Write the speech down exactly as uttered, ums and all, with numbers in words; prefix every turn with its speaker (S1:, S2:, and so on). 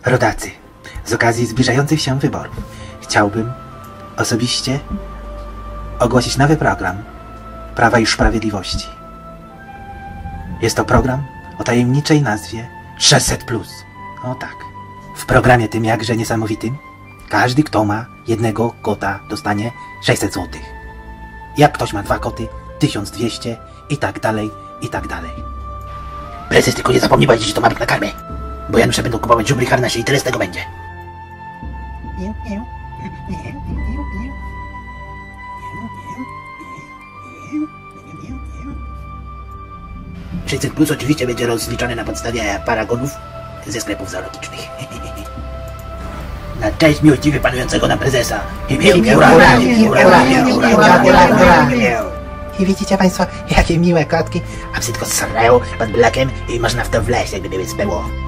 S1: Rodacy, z okazji zbliżających się wyborów chciałbym osobiście ogłosić nowy program Prawa i Sprawiedliwości. Jest to program o tajemniczej nazwie sześćset plus. O tak. W programie tym jakże niesamowitym każdy, kto ma jednego kota, dostanie sześćset złotych. Jak ktoś ma dwa koty, tysiąc dwieście i tak dalej, i tak dalej. Prezes, tylko nie zapomnij powiedzieć, że to ma być na karmę, bo Janusze będą kupować żubry harnasie i tyle z tego będzie. sześćset plus oczywiście będzie rozliczone na podstawie paragonów ze sklepów zoologicznych. Na cześć miłościwie panującego na prezesa. I widzicie państwo, jakie miłe kotki, a wszystko srają pod blokiem i można w to wleźć, jakby były z pyłu.